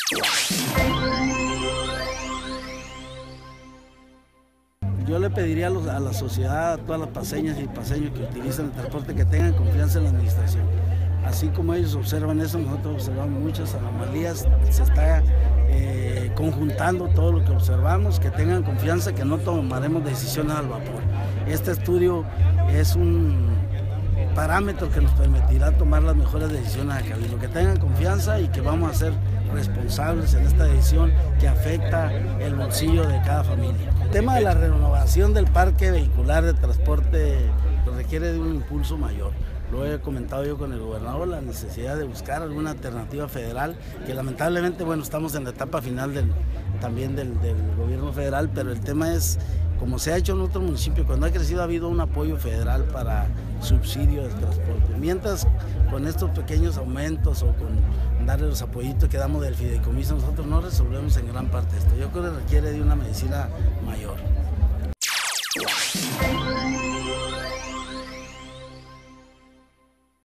Yo le pediría a la sociedad, a todas las paseñas y paseños que utilizan el transporte, que tengan confianza en la administración. Así como ellos observan eso, nosotros observamos muchas anomalías, se está conjuntando todo lo que observamos, que tengan confianza, que no tomaremos decisiones al vapor. Este estudio es un parámetro que nos permitirá tomar las mejores decisiones a Cabildo, que tengan confianza y que vamos a ser responsables en esta decisión que afecta el bolsillo de cada familia. El tema de la renovación del parque vehicular de transporte requiere de un impulso mayor. Lo he comentado yo con el gobernador, la necesidad de buscar alguna alternativa federal, que lamentablemente, bueno, estamos en la etapa final también del gobierno federal, pero el tema es, como se ha hecho en otros municipios, cuando ha crecido ha habido un apoyo federal para subsidio del transporte. Mientras con estos pequeños aumentos o con darle los apoyitos que damos del fideicomiso, nosotros no resolvemos en gran parte esto. Yo creo que requiere de una medicina mayor.